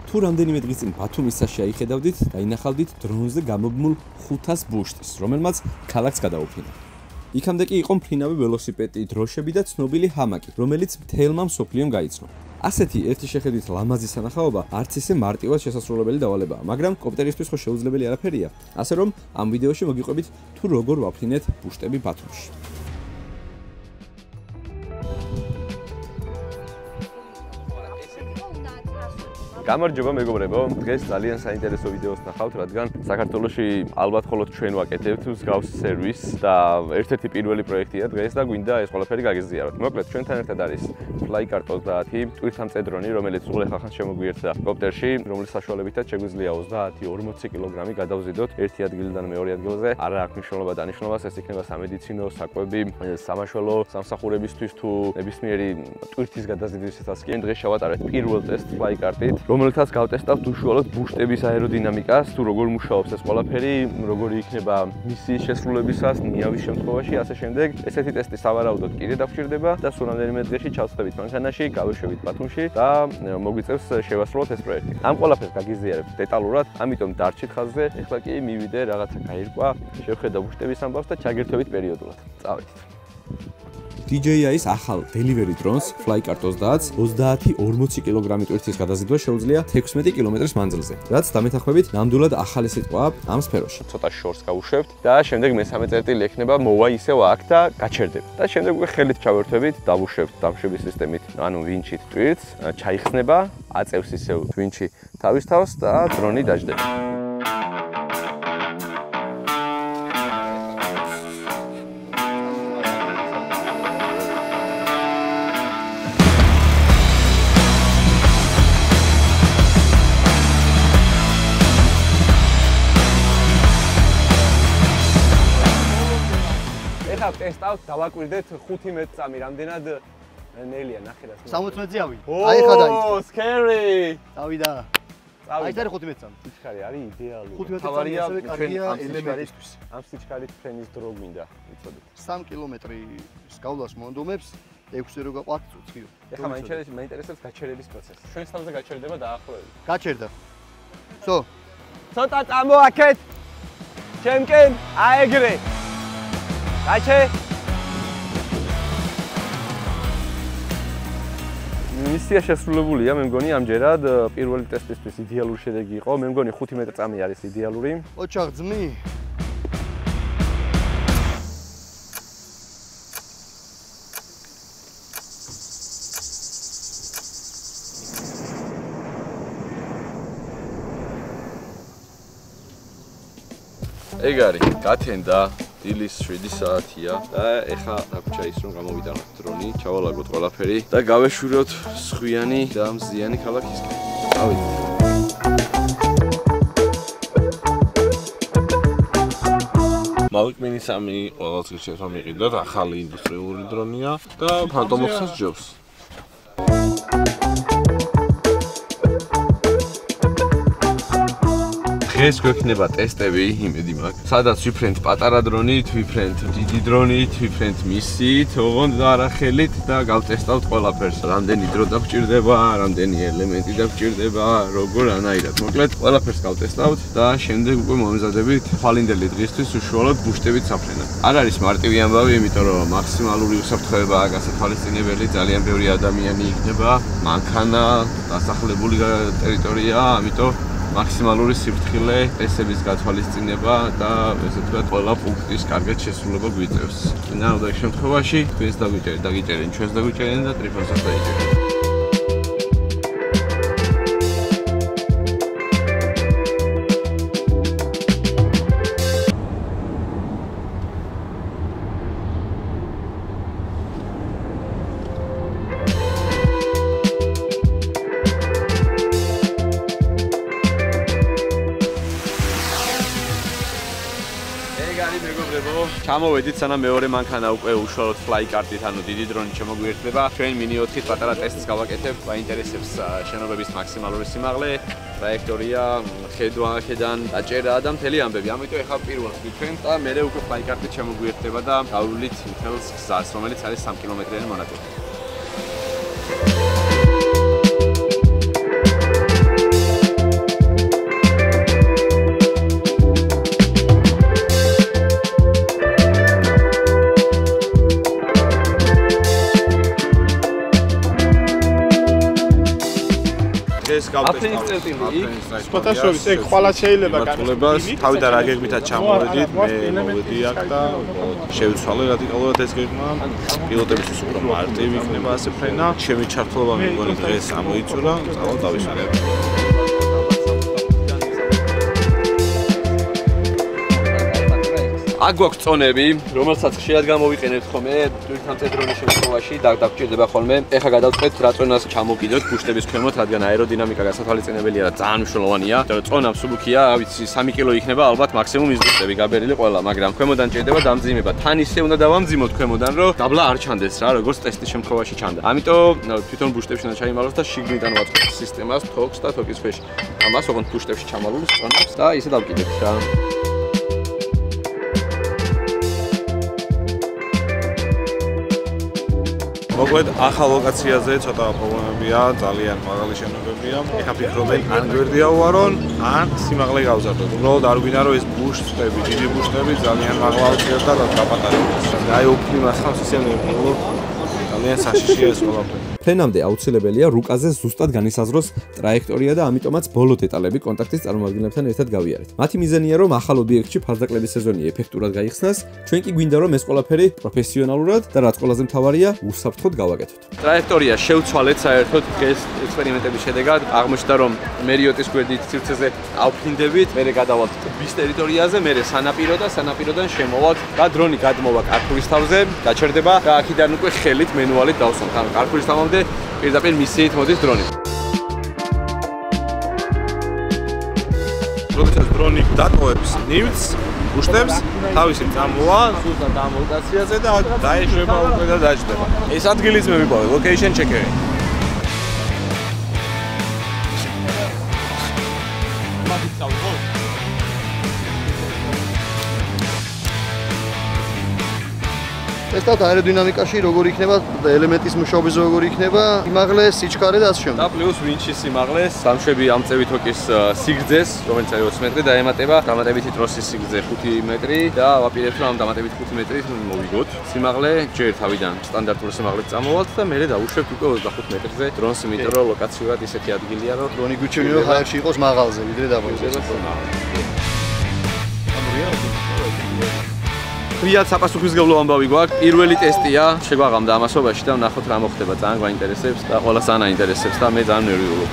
თუ რამდენიმე დღის წინ ბათუმის საშია იხედავდით, დაინახავდით დრონზე გამობმულ 500 ბუშტის, რომელმაც ქალაქს გადაუფრინა. იქამდე კი იყო მფრინავი ველოსიპედი, დროშები და ცნობილი ჰამაკი, რომელიც მთელმა მსოფლიომ გაიცნო. ასეთი ერთი შეხედვით ლამაზი სანახაობა არც ისე მარტივად შესასრულებელი დავალებაა, მაგრამ კოპტერისთვის ხო შეუძლებელი არაფერია. ასე რომ ამ ვიდეოში მოგიყვებით თუ როგორ ვაფრინეთ ბუშტები ბათუმში. გამარჯობა მეგობრებო, დღეს ძალიან საინტერესო ვიდეოს ნახავთ, რადგან საქართველოში ალბათ მხოლოდ ჩვენ ვაკეთებთ მსგავს სერვისს და ერთ-ერთი პირველი პროექტია დღეს და გვინდა ეს ყველაფერი გაგიზიაროთ. მოკლედ, ჩვენთან ერთად არის Flycart 30 ტვირთამწე დრონი, რომელიც უღლე ხახან შემოგვიერთდა კოპტერში, რომლის საშუალებითაც შეგვიძლია 30-40 კილოგრამი გადავზიდოთ ერთი ადგილიდან მეორე ადგილზე. არა აქვს მნიშვნელობა დანიშნულებას, ეს იქნება სამედიცინო, საკვები, სამაშველო სამსახურებისთვის თუ ნებისმიერი ტვირთის გადაზიდვისთვისაც კი. დღეს შევატარეთ პირველ ტესტს Flycart-ით, რომელთაც გავტესტავთ უშუალოდ ბუშტების აეროდინამიკას, თუ როგორ მუშაობს ეს ყველაფერი, როგორი იქნება მისიის შესრულებისას, ნიავის შემთხვევაში, ასე შემდეგ. ესეთი ტესტი სავარაუდოდ კიდე დაგვჭირდება და სულ რამდენიმე დღეში ჩავსწრებით მანქანაში, გავეშვებით ბათუმში და მოგვიწევს შევასრულოთ ეს პროექტი. ამ ყველაფერს გაგიზიარებთ დეტალურად, ამიტომ დარჩით ხაზზე. ეხლა კი მივიდე რაღაცა გაირკვა, შევხედავ ბუშტების ამბავს და ჩაგერთვებით პერიოდულად. წავედით. DJI-ის ახალ delivery drones Flycart 30-ს 30-40 კილოგრამი ტვირთის გადაზიდვა შეუძლია 16 კილომეტრის მანძილზე. რაც დამეთანხმებით ნამდვილად ახალი სიტყვაა ამ სფეროში. ცოტა შორს გავუშვებთ და შემდეგ მესამე წერტილი ექნება მოვა ისევ აქ და გაჩერდება. და შემდეგ უკვე ხელით ჩავერთვებით, დავუშვებთ დამშვების სისტემით, ანუ ვინჩით ტვირთს, ჩაიხსნება, აწევს ისევ ვინჩი თავის თავს და დრონი დაждდება. ტესტავთ, დავაკვირდეთ 5 მეტრწამი, რამდენად ნელია, ნახე რა. 60 მეტრზე ავი. აი ხა დაიწყო. ო, scary. დავიდა. აი ეს არის 5 მეტრწამი. სიჩქარე არის იდეალური. 5 მეტრწამი ასევე კარგია ელემენტისთვის. ამ სიჩქარით ფრენის დრო გვინდა, იცოდეთ. 3 კილომეტრის გავლას მონდომებს 6-ზე რო გაყვათ წუწიო. ეხლა მაინტერესებს გაჩერების პროცესი. ჩვენს თავზე გაჩერდება დაახლოებით. გაჩერდა. სო. ცოტა წამოაქეთ. ჩემკენ აეგრე. გაჩე. მისია შესრულებულია, მე მგონი ამჯერად პირველი ტესტისთვის იდეალური შედეგი იყო. მე მგონი 5 მეტრწამი არის იდეალური. ოჩახ ძმი. ეგ არის, გათენდა. დილის 7 საათია და ეხა დაგვჭა ის რომ გამოვიდანოთ დრონი, ჩავალაგოთ ყველაფერი და გავეშვიროთ სხვიანი და მზიანი ქალაქისკენ. წავიდეთ. მოვიკმინი სამი ყოველს შეიძლება მიყიდოთ, ახალი ინდუსტრიული დრონია და ფანტომოქსას ჯობს. დღეს გვექნება ტესტები, იმედი მაქვს. სადაც ვიფრენთ პატარა დრონით, ვიფრენთ დიდი დრონით, ვიფრენთ მისით, ოღონდ და არა ხელით და გავტესტავთ ყველაფერს. რამდენი დრო დაგვჭირდება, რამდენი ელემენტი დაგვჭირდება, როგორ ანაირად. მოკლედ, ყველაფერს გავტესტავთ და შემდეგ უკვე მომზადებით თვალინდელი დღისთვის უშუალოდ ბუშტებით საფრენად. არ არის მარტივი ამბავი, იმიტომ რომ მაქსიმალური უსაფრთხოება აქვს გასათვალისწინებელი, ძალიან ბევრი ადამიანი იქნება, მანქანა, დასახლებული ტერიტორია, ამიტომ მაქსიმალური სიფრთხილე, ტესტების გათვალისწინება და ესე ვთქვათ, ყველა პუნქტის კარგად შესრულება გვიწევს. ნამდვილ შემთხვევაში თქვენს დაგიჭერენ, ჩვენს დაგიჭერენ და ტრიფორსაც დაიჭერენ. ჩამოვედით, სანამ მეორე მანქანა უკვე უშუალოდ Flycart-ით, ანუ დიდი დრონით შემოგვიერთდება. ჩვენ მინი 4-ით პატარა ტესტს გავაკეთებ. მაინტერესებს შენობების მაქსიმალური სიმაღლე, ტრაექტორია, ხედვა ხედან, დაჭერა და მთელი ამბები. ამიტომ ეხლა პირველს ვიფრენთ და მერე უკვე Flycart-ით შემოგვიერთდება და გავვლით მთელს გზას, რომელიც არის 3 კილომეტრიანი მონაკვეთი. ეს გავწესდა. აფრენის წერტილი. სპოტაშოვის ეგ ხვალა შეიძლება გაკეთებას თავიდან რა გეგმითაც ჩამოვედით, მე მოვედი აქ და შევცვალე რადიკალურად ეს გეგმა. პილოტებისთვის უფრო მარტივი იქნება ასე ფრენა. ჩემი ჩართულობა მეგონი დღეს ამოიწურა, წავალ დავისვენებ. აქ გვაქვს წონები, რომელსაც ხშირად გამოვიყენებთ ხოლმე თვითონ წედრონის შემთხვევაში და დაგჭირდება ხოლმე. ეხლა გადავწყვეტ რა წონას ჩამოვკიდოთ ბუშტების ქვემოთ, რადგან აეროდინამიკა გასათვალისწინებელია და ძალიან მნიშვნელოვანია. და წონა მსუბუქია, ვიცი 3 კილო იქნება ალბათ მაქსიმუმ ის ბუშტები გაბერილი ყველა, მაგრამ ქვემოდან ჭირდება დამძიმება. თან ისე უნდა დავამძიმოთ ქვემოდან, რომ დაბლა არ ჩანდეს რა, როგორც ტესტის შემთხვევაში ჩანდა. ამიტომ თვითონ ბუშტებში უნდა ჩაიმალოს და შიგნიდან ვაწყობთ სისტემას, თოქს და თოკის ქვეშ. ამას ოღონდ ბუშტებში ჩამალულს წონებს და ისე დავკიდებთ რა. მოკლედ ახალ ლოკაციაზე ცოტა პრობლემებია, ძალიან მაღალი შენობებია. ეხა ფიქრობენ ან გვერდია უვარონ, ან სიმაღლე გავზარდოთ. უბრალოდ არ გვინდა რომ ეს ბუშტები, დიდი ბუშტები ძალიან მაღლა ავწიოთ და დაპატარებდეს. აი უფლიმას ხავს ისე ნებულო. ძალიან საშიშია ეს ყველაფერი. ფრენამდე აუცილებელია რუკაზე ზუსტად განისაზღვროს ტრაექტორია და ამიტომაც ბოლო დეტალები კონტაქტის წარმომადგენლებთან ერთად გავიარეთ. მათი მიზანია რომ ახალ ობიექტში ფასდაკლების სეზონი ეფექტურად გაიხსნას, ჩვენ კი გვინდა რომ ეს ყველაფერი პროფესიონალურად და რაც ყველაზე მთავარია, უსაფრთხოდ გავაკეთოთ. ტრაექტორია შევცვალეთ საერთოდ დღეს ექსპერიმენტების შედეგად აღმოჩნდა რომ მერიოტის გვერდით სივრცეზე ავფრინდებით, მერე გადავალთ ტბის ტერიტორიაზე, მერე სანაპიროდან შემოვალთ და დრონი გადმოვა კარფურის თავზე, გაჩერდება და აქედან უკვე ხელით მენუალით დავსვამთ. ანუ კარფურის თავამდე პირდაპირ მისიით მოდის დრონი. როდესაც დრონი დატოვებს ნივთს, ბუშტებს, თავისი წამოვა ზუსტად ამ ლოკაციაზე და დაეშვება უკვე და დაჯდება. ეს ადგილიც მე ვიპოვე, location checker. ტესტავთ აეროდინამიკაში როგორ იქნება ელემენტის მუშაობის როგორ იქნება, სიმაღლე, სიჩქარე და ასე შემდეგ. და პლუს ვინჩის სიმაღლეს, სამშვები ამწევი თოკის სიგრძეს, რომელიც არის 20 მეტრი და ემატება დამატებითი ტროსის სიგრძე 5 მეტრი და ვაპირებთ რომ ამ დამატებით 5 მეტრით მოვიგოთ. სიმაღლე ჯერ თავიდან სტანდარტული სიმაღლით წამოვალთ და მერე დავუშვებთ უკვე 25 მეტრზე დრონს, იმიტომ რომ ლოკაციურად ისეთი ადგილია, რომ დრონი გვიჩვენია რომ ჰაერში იყოს მაღალზე, ვიდრე დაბალზე. რიად საპასუხისმგებლო ამბავი გვაქვს. პირველი ტესტია, შეგვაღამდა ამასობაში და ვნახოთ რა მოხდება. ძალიან გვაინტერესებს და ყველას ძალიან აინტერესებს და მე ძალიან ნერვიულობ.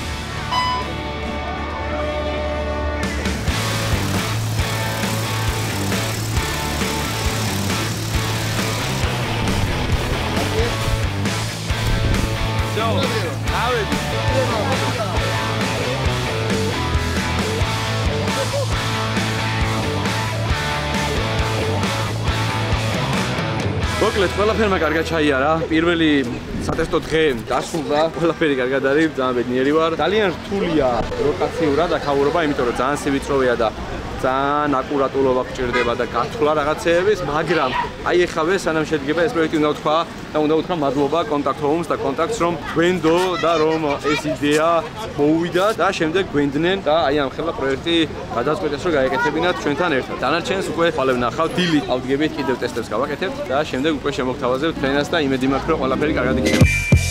მოკლედ, ყველაფერმა კარგად ჩაიარა. პირველი სატესტო დღე დასრულდა. ყველაფერი კარგად არის, ძალიან ბედნიერი ვარ. ძალიან რთულია ლოკაციურად აქაურობა, იმიტომ რომ ძალიან სივიწროვეა და ძალიან აკურატულობა გჭირდება და გათვლა რაღაცეების, მაგრამ აი ეხავე სანამ შედგება ეს პროექტი უნდა ვთქვა და უნდა ვთქვა მადლობა კონტაქტ ჰომს და კონტაქტს რომ გვენდო და რომ ეს იდეა მოუვიდა და შემდეგ გვენდნენ და აი ამ ხელა პროექტი გადაწყვეტეს რომ გაეკეთებინათ ჩვენთან ერთად. დანარჩენს უკვე ხვალე ვნახავთ, დილით ავდგებით, კიდევ ტესტებს გავაკეთებთ და შემდეგ უკვე შემოგთავაზებთ ფრენას და იმედი მაქვს რომ ყველაფერი კარგად იქნება.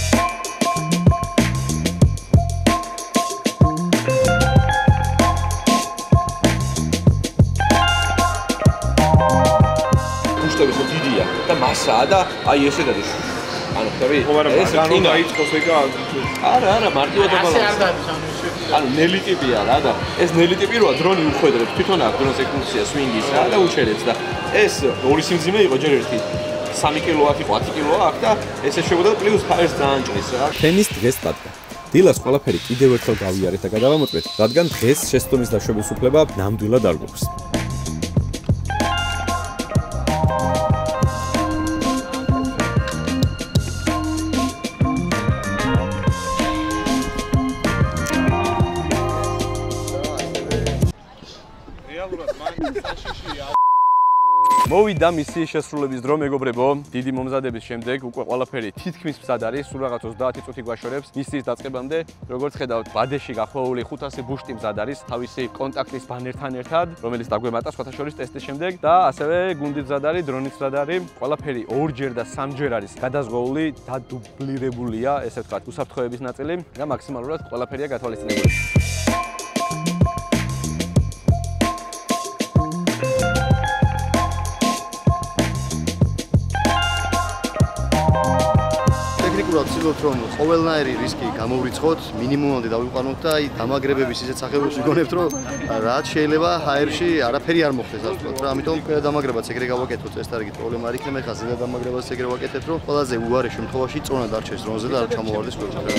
დიდია და მასაა და აი ესე დადის. ანუ ხტები? ეს რანო დაიწყოს ეგა? არა, მარტივად დაბალანსა. ანუ ნელი ტიპია რა და ეს ნელი ტიპი როა დრონი უხვედრებს, თვითონ აქვს დრონს ეგ ფუნქცია სვინგის რა და უჩერებს და ეს ორი სიმძიმე იყო ჯერ ერთი 3 კილოა იყო, 10 კილოა აქ და ესე შეგოდა პლუს ჰაერს ძალიან ჭრის რა. ფრენის დღეს დადგა. დილას ყველაფერი კიდევ ერთხელ გავიარეთ და გადავამოწმეთ, რადგან დღეს შესწომის დაშვების უფლება ნამდვილად არ გვაქვს. მოვიდა მისიის შესრულების დრო, მეგობრებო. დიდი მომზადების შემდეგ უკვე ყველაფერი თითქმის მზად არის. სულ რაღაც 30 წუთი გვაშორებს მისიის დაწყებამდე. როგორც ხედავთ, ბადეში გახვეული 500 ბუშტი მზად არის თავისი კონტაქტის ბანერთან ერთად, რომელიც დაგვემატა სხვათა შორის ტესტის შემდეგ და ასევე გუნდიც მზად არის, დრონიც მზად არის. ყველაფერი ორჯერ და სამჯერ არის გადაზღვეული, დადუბლირებულია, ესე ვთქვათ, უსაფრთხოების ნაწილი და მაქსიმალურად ყველაფერია გათვალისწინებული. ტექნიკურად ვცდილობთ რომ ყოველნაირი რისკი გამოვრიცხოთ, მინიმუმამდე დავიყვანოთ და აი დამაგრებების ისეთ სახელებს ვიგონებთ, რომ რაც შეიძლება ჰაერში არაფერი არ მოხდეს, ასე ვთქვათ რა. ამიტომ დამაგრებაც ეგრე გავაკეთოთ, ეს თარგით პრობლემა არ იქნება, ხა ზედა დამაგრებას ეგრე ვაკეთებ, რომ ყველაზე უარეს შემთხვევაში წონა დარჩეს დრონზე და არ ჩამოვარდეს ყველაფერი.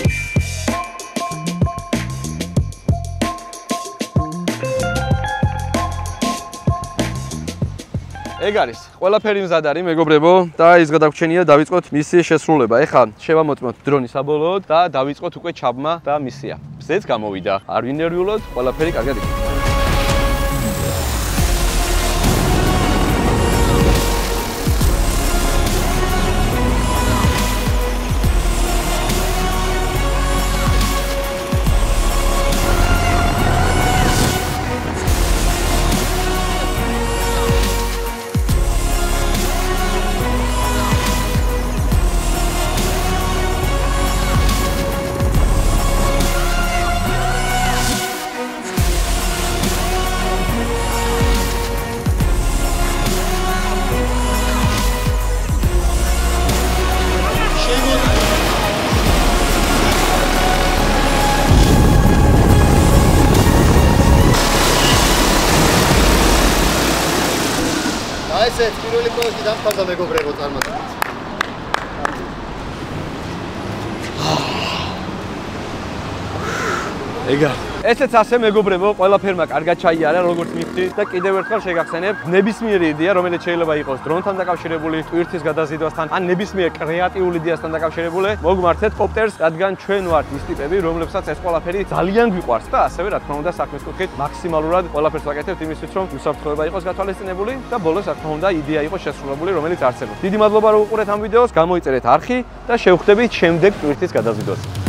ეგ არის. ყველაფერი მზად არის, მეგობრებო, და ის გადაგვრჩენია დავიწყოთ მისიის შესრულება. ეხლა შევამოწმოთ დრონი საბოლოოდ და დავიწყოთ უკვე ჩაბმა და მისია. ბზეც გამოვიდა. არ ვინერვიულოთ, ყველაფერი კარგად იქნება. ესეც პირველი პროექტი დამთავრდა, მეგობრებო, წარმატებით. ეგა. ესეც ასე, მეგობრებო, ყველაფერმა კარგად ჩაიარა, როგორც მივხვდით და კიდევ ერთხელ შეგახსენებ, ნებისმიერი იდეა, რომელიც შეიძლება იყოს დრონთან დაკავშირებული, ტვირთის გადაზიდვასთან, ან ნებისმიერ კრეატიულ იდეასთან დაკავშირებული, მოგმართეთ კოპტერს, რადგან ჩვენ ვართ ის ტიპები, რომლებსაც ეს ყველაფერი ძალიან გვიყვარს და ასევე, რა თქმა უნდა, საქმის კუთხით მაქსიმალურად ყველაფერს ვაკეთებთ იმისთვის, რომ უსაფრთხოება იყოს გათვალისწინებული და ბოლოს, რა თქმა უნდა, იდეა იყოს შესრულებული, რომელიც არსებობს. დიდი მადლობა, რომ უყურეთ ამ ვიდეოს, გამოიწერეთ არხი და შევხვდებით შემდეგ ტვირთის გადაზიდვაზე.